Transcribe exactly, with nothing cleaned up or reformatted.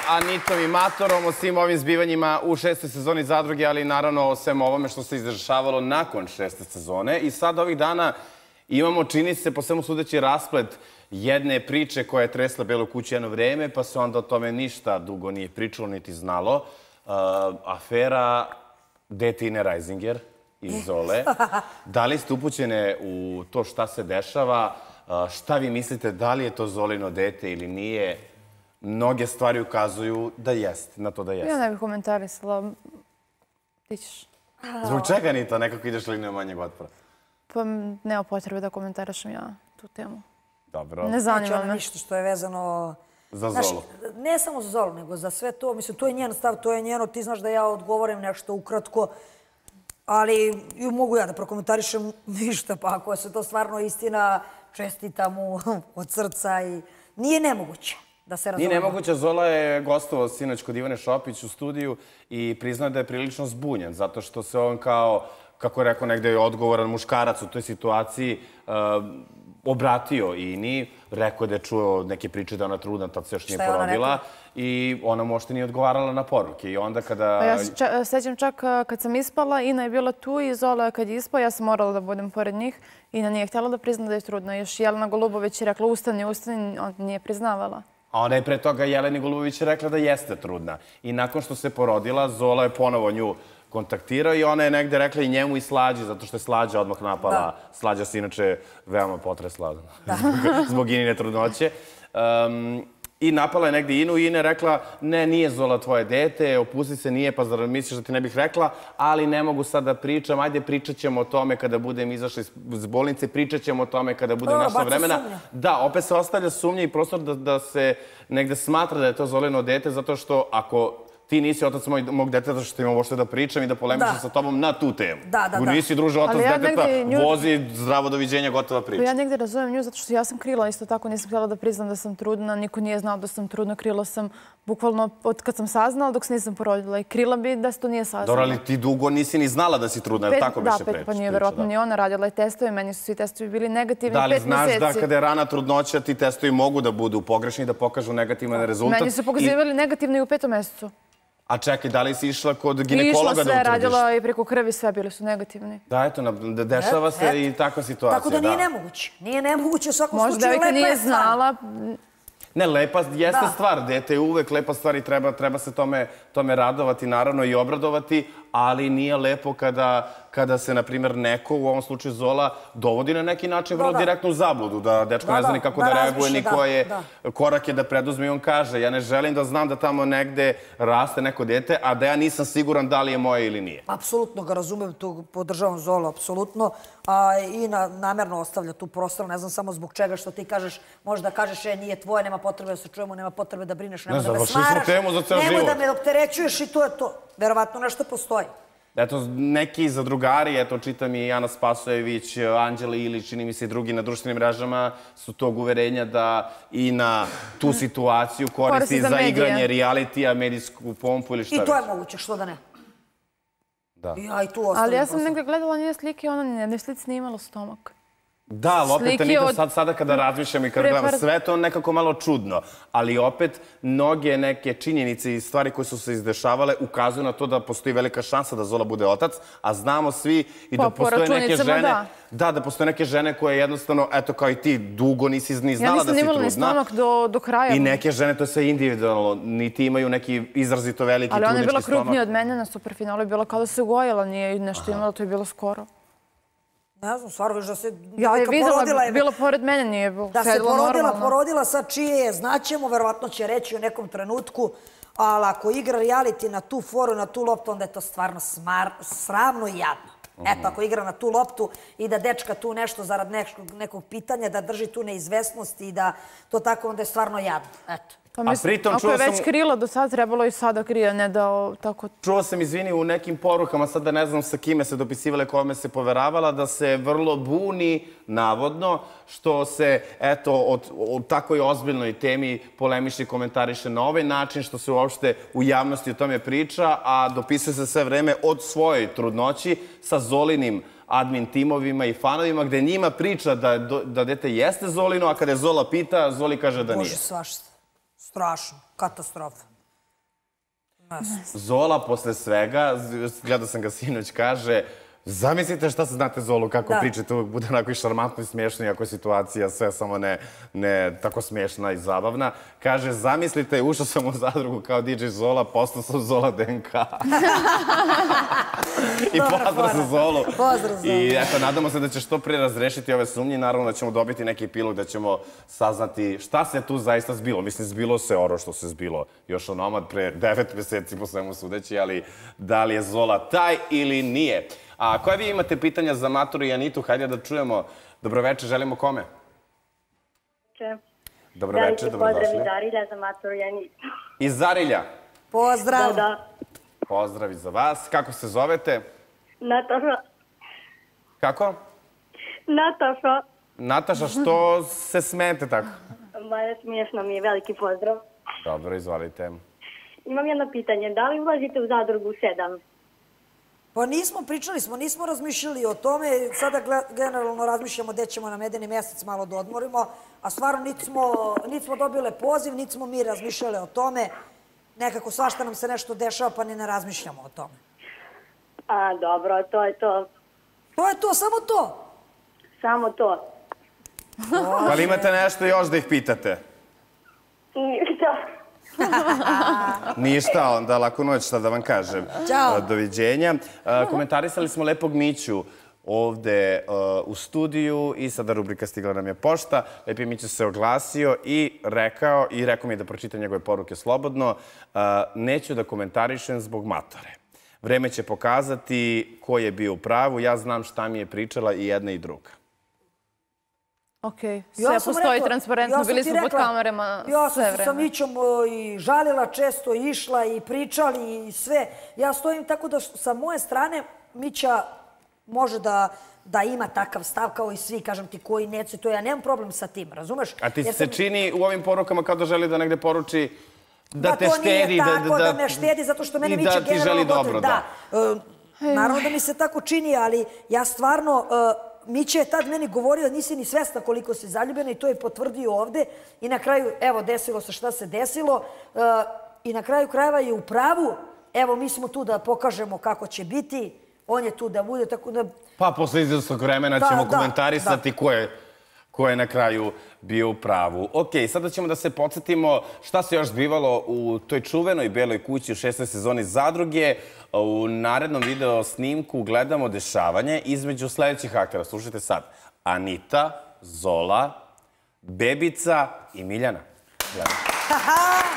Anitom i Matorom o svim ovim zbivanjima u šestoj sezoni Zadruge, ali naravno o svem ovome što se izdešavalo nakon šeste sezone. I sad ovih dana imamo, čini se, po svemu sudeći, rasplet jedne priče koja je tresla Belu kuću jedno vreme, pa se onda o tome ništa dugo nije pričalo, niti znalo. Afera Detine Reisinger iz Zole. Da li ste upućene u to šta se dešava? Šta vi mislite, da li je to Zolino dete ili nije? Mnoge stvari ukazuju da jeste, na to da jeste. Ja ne bih komentarisala. Ti ćeš. Zbog čega ni to? Nekako ideš linijom manjeg otpora? Pa nema potrebe da komentarišem ja tu temu. Dobro. Ne zanima me. Neće ništa što je vezano... Za Zolu. Ne samo za Zolu, nego za sve to. Mislim, to je njen stav, to je njeno. Ti znaš da ja odgovorim nešto ukratko. Ali mogu ja da prokomentarišem ništa, pa ako je se to stvarno istina, čestitam mu od srca i nije nemoguće da se razumemo. Nije nemoguće. Zola je gostovao sinoć kod Ivane Šopić u studiju i priznao da je prilično zbunjen, zato što se on kao, kako je rekao, negde je odgovoran muškarac u toj situaciji, obratio Ini, rekao da je čuo neke priče da ona trudna, tad se još nije porodila i ona mu ošte nije odgovarala na poruke. I onda kada... Ja se sećam čak kad sam ispala, Ina je bila tu i Zola kad je ispao, ja sam morala da budem pored njih. Ina nije htjela da prizna da je trudna. Još Jelena Golubović je rekla ustani, ustani, on nije priznavala. A onda je pre toga Jeleni Golubović rekla da jeste trudna. I nakon što se porodila, Zola je ponovo nju kontaktirao i ona je negde rekla i njemu i Slađi, zato što je Slađa odmah napala. Slađa se inače veoma potresla zbog Inine trudnoće. I napala je negde Inu i Ina je rekla ne, nije Zola tvoje dete, opusti se, nije, pa zar misliš da ti ne bih rekla, ali ne mogu sad da pričam, ajde pričat ćemo o tome kada budem izašla iz bolnice, pričat ćemo o tome kada budem našla vremena. Da, opet se ostavlja sumnja i prostor da se negde smatra da je to Zolino dete, zato što ako ti nisi otac mog deteta što imam uopšte da pričam i da polemišem sa tobom na tu temu. Da, da, da. Nisi druže otac deteta, vozi, zdravo doviđenja, gotova priča. Ja negdje razumem nju zato što ja sam krila isto tako, nisam htjela da priznam da sam trudna, niko nije znao da sam trudna, krila sam bukvalno od kad sam saznala dok se nisam porodila i krila bi da se to nije saznala. Dobro, ali ti dugo nisi ni znala da si trudna, ili tako biše priča? Da, pet, pa nije verovatno ni ona radila i testove, meni su svi testovi bili negativni pet mjeseci. Da li znaš da kada je rana trudnoća ti testovi mogu da budu pogrešni i da pokažu negativan rezultat? Meni su pokazivali negativno i u petom mjesecu. A čekaj, da li si išla kod ginekologa da utvrdiš? Išla sve, radila i preko krvi, sve bili su negativni. Da, eto, dešava se i takva situacija. Tako da nije nemoguće. Nije nemoguće u svakom slučaju. Možda devojka nije znala. Ne, lepa jeste stvar. Dete je uvek lepa stvar i treba se tome radovati, naravno, i obradovati, ali nije lepo kada se, na primjer, neko, u ovom slučaju Zola, dovodi na neki način vrlo direktno u zabludu, da dečko ne zna ni kako da reaguje, ni koje korake da preduzme. I on kaže, ja ne želim da znam da tamo negde raste neko dete, a da ja nisam siguran da li je moje ili nije. Apsolutno ga razumem, tu podržavam Zolu, apsolutno. I namerno ostavlja tu prostor, ne znam samo zbog čega što ti kažeš, možda kažeš, e, nije tvoje, nema potrebe da se čujemo, nema potrebe da brineš, nema da me smaraš, nema da me opterećuješ i to je to. Verovatno nešto postoji. Eto, neki zadrugari, eto, čitam i Ana Spasojević, Anđela Ilić, čini mi se i drugi na društvenim mrežama, su tog uverenja da i na tu situaciju koristi za igranje realitija, medijsku pompu ili šta već. I to je moguće, što da ne? Da. Ja i tu ostavim. Ali ja sam negdje gledala njene slike, ona na jednoj slici nije imala stomak. Da, ali opet, Anita, sada kada razmišljam i kada gledam sve, to je nekako malo čudno. Ali opet, mnoge neke činjenice i stvari koje su se izdešavale ukazuju na to da postoji velika šansa da Zola bude otac, a znamo svi i da postoje neke žene... Da, da postoje neke žene koje jednostavno, eto kao i ti, dugo nisi ni znala da si trudna. Ja nisam imala ni stomak do kraja. I neke žene, to je sve individualno, niti imaju neki izrazito veliki trudnički stomak. Ali ona je bila krupnija od mene na superfinalu, je bila kao da se ugojila, nije nešto imala, to je bilo skoro. Ne znam, stvarno viš da se ja je videla, bilo pored mene, nije bilo da se porodila, porodila, sad čije je, znaćemo, verovatno će reći u nekom trenutku, ali ako igra reality na tu foru, na tu loptu, onda je to stvarno sramno i jadno. Eto, ako igra na tu loptu i da dečka tu nešto zarad nekog pitanja, da drži tu neizvesnost i da to tako, onda je stvarno jadno. Eto. Ako je već krila do sad, trebalo i sada krije, ne da tako... Čuo sam, izvini, u nekim porukama, sad da ne znam sa kime se dopisivale, kome se poveravala, da se vrlo buni, navodno, što se, eto, o takoj ozbiljnoj temi polemiše i komentariše na ovaj način, što se uopšte u javnosti o tome priča, a dopisuje se sve vreme od svojoj trudnoći sa Zolinim admin timovima i fanovima, gde njima priča da dete jeste Zolino, a kada je Zola pita, Zoli kaže da nije. Bože, svašta. Strašno. Katastrofa. Zola posle svega, gledao sam ga sinoć, kaže, zamislite šta se znate Zolu, kako pričate, uvijek bude onako i šarmantno i smiješno, iako je situacija sve samo ne tako smiješna i zabavna. Kaže, zamislite, ušao sam u zadrugu kao di džej Zola, postao sam Zola D N K. I pozdrav za Zolu. Pozdrav za Zolu. I eto, nadamo se da će što prije razrešiti ove sumnje. Naravno da ćemo dobiti neki epilog, da ćemo saznati šta se tu zaista zbilo. Mislim, zbilo se ono što se zbilo još onomad pre devet meseci po svemu sudeći, ali da li je Zola taj ili nije? A koje vi imate pitanja za Maturu i Anitu? Hajde da čujemo. Dobroveče, želimo kome? Dobroveče, dobrodošli. Pozdrav iz Zarilja za Maturu i Anitu. Iz Zarilja? Pozdrav. Da, da. Pozdrav i za vas. Kako se zovete? Nataša. Kako? Nataša. Nataša, što se smete tako? Ma je smiješno mi je, veliki pozdrav. Dobro, izvolite. Imam jedno pitanje, da li ulazite u zadrugu sedam? Pa nismo, pričali smo, nismo razmišljali o tome. Sada generalno razmišljamo gde ćemo na medeni mjesec malo da odmorimo, a stvarno niti smo dobile poziv, niti smo mi razmišljali o tome. Nekako svašta nam se nešto dešava, pa ni ne razmišljamo o tome. A, dobro, to je to. To je to, samo to? Samo to. Pa li imate nešto još da ih pitate? Ništa. Ništa, onda laku noć, šta da vam kažem. Ćao. Doviđenja. Komentarisali smo lepog Miću ovde u studiju i sada rubrika Stigla nam je pošta. Lepi Miću se oglasio i rekao, i rekao mi je da pročita njegove poruke slobodno, neću da komentarišem zbog matore. Vreme će pokazati ko je bio u pravu, ja znam šta mi je pričala i jedna i druga. Okej, sve postoji transparentno, bili smo pod kamerama sve vreme. Ja sam sa Mićom i žalila često, išla i pričali i sve. Ja stojim tako da sa moje strane Mića može da ima takav stav kao i svi, kažem ti, koji neće, to ja nemam problem sa tim, razumeš? A ti se čini u ovim porukama kao da želi da negde poruči da te štedi. Da to nije tako, da me štedi, zato što mene Mića generalno dotre. Da, naravno da mi se tako čini, ali ja stvarno... Mića je tad meni govorio da nisi ni svesna koliko si zaljubljena i to je potvrdio ovde. I na kraju, evo, desilo se šta se desilo. I na kraju krajeva je u pravu. Evo, mi smo tu da pokažemo kako će biti. On je tu da bude, tako da... Pa, posle izvjesnog vremena ćemo komentarisati ko je na kraju bio u pravu. Ok, sada ćemo da se podsjetimo šta se još zbivalo u toj čuvenoj Beloj kući u šestoj sezoni Zadruge. U narednom video snimku gledamo dešavanje između sljedećih aktera. Slušajte sad. Anita, Zola, Bebica i Miljana. Gledamo.